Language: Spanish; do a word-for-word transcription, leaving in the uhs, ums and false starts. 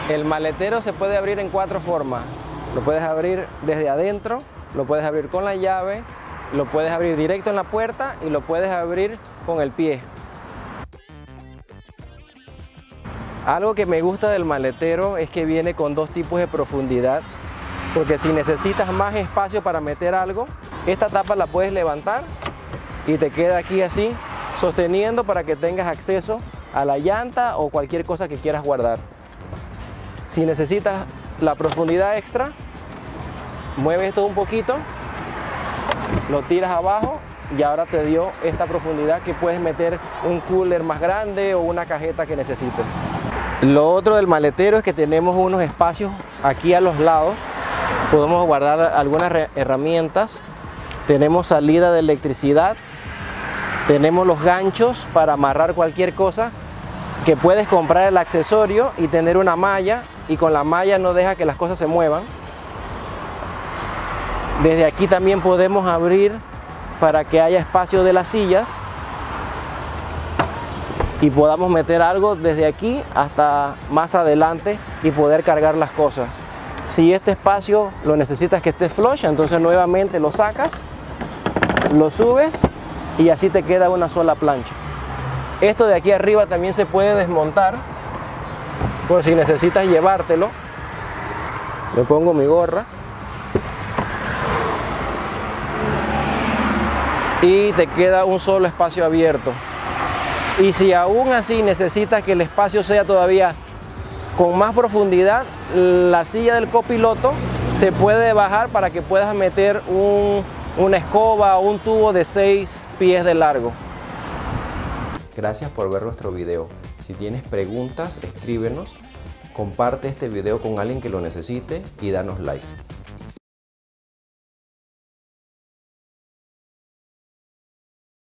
El maletero se puede abrir en cuatro formas. Lo puedes abrir desde adentro, lo puedes abrir con la llave, lo puedes abrir directo en la puerta y lo puedes abrir con el pie. Algo que me gusta del maletero es que viene con dos tipos de profundidad, porque si necesitas más espacio para meter algo, esta tapa la puedes levantar y te queda aquí así, sosteniendo para que tengas acceso a la llanta o cualquier cosa que quieras guardar. Si necesitas la profundidad extra, mueves esto un poquito, lo tiras abajo y ahora te dio esta profundidad que puedes meter un cooler más grande o una cajeta que necesites. Lo otro del maletero es que tenemos unos espacios aquí a los lados, podemos guardar algunas herramientas, tenemos salida de electricidad, tenemos los ganchos para amarrar cualquier cosa, que puedes comprar el accesorio y tener una malla, y con la malla no deja que las cosas se muevan. Desde aquí también podemos abrir para que haya espacio de las sillas y podamos meter algo desde aquí hasta más adelante y poder cargar las cosas. Si este espacio lo necesitas que esté flush, entonces nuevamente lo sacas, lo subes y así te queda una sola plancha. Esto de aquí arriba también se puede desmontar por si necesitas llevártelo. Le pongo mi gorra y te queda un solo espacio abierto. Y si aún así necesitas que el espacio sea todavía con más profundidad, la silla del copiloto se puede bajar para que puedas meter un, una escoba o un tubo de seis pies de largo. Gracias por ver nuestro video. Si tienes preguntas, escríbenos, comparte este video con alguien que lo necesite y danos like.